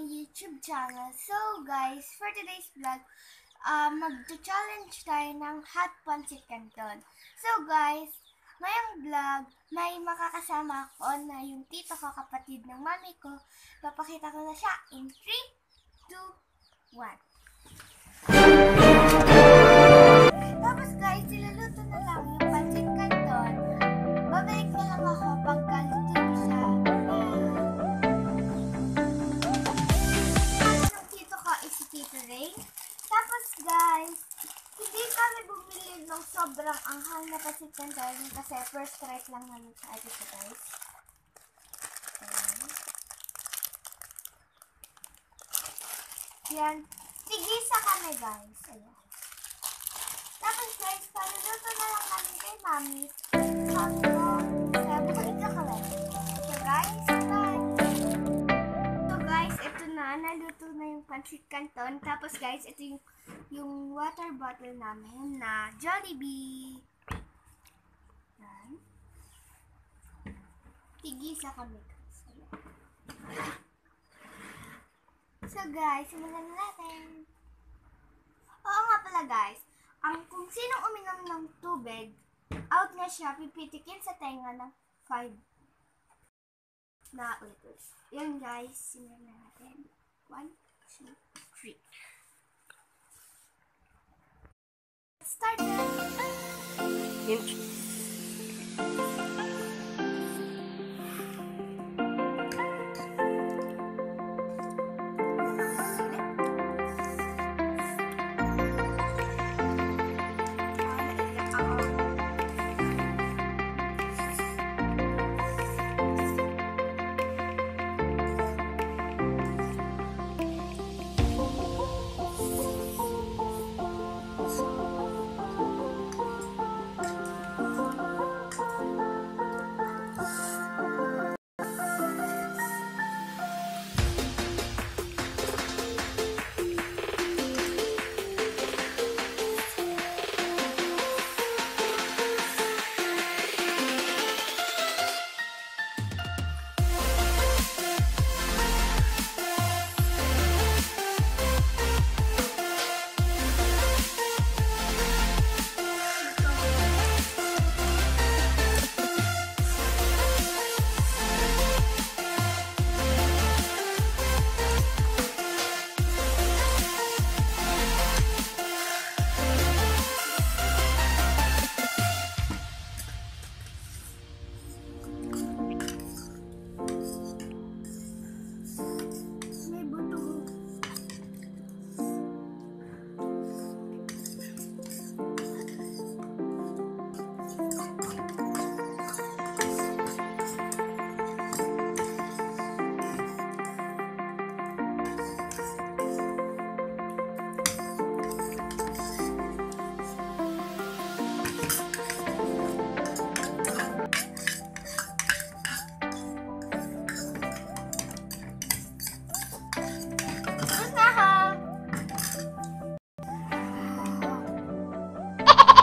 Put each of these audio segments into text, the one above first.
aming YouTube channel. So guys, for today's vlog, mag-challenge tayo ng hot pancit canton. So guys, ngayong vlog, may makakasama ko na yung tito ko, kapatid ng mami ko. Papakita ko na siya in 3, 2, 1. Tapos guys, iluluto na lang yung pancit canton. Babalik na lang ako pagkaluto siya. Ang tito ko is si Tito Ray. Tapos guys, hindi kami bumili ng sobrang anghang na pancit canton kasi first try lang namin sa dito guys. Yan. Tigisa kami guys. Ayan. Tapos guys, paluluto na lang namin kay mami. Sabi ko, bukid ka kami. So guys, ito na. Naluto na yung pancit canton. Tapos guys, ito yung water bottle namin na Jollibee. Yan. Tigisa kami guys. Ayan. So guys, simulan na natin. Oo nga pala guys, kung sinong uminom ng tubig, out na siya, pipitikin sa tenga ng 5 na ulit. Yan guys, simulan na natin. 1, 2, 3. Let's start na.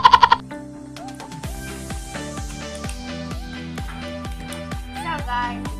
Guys,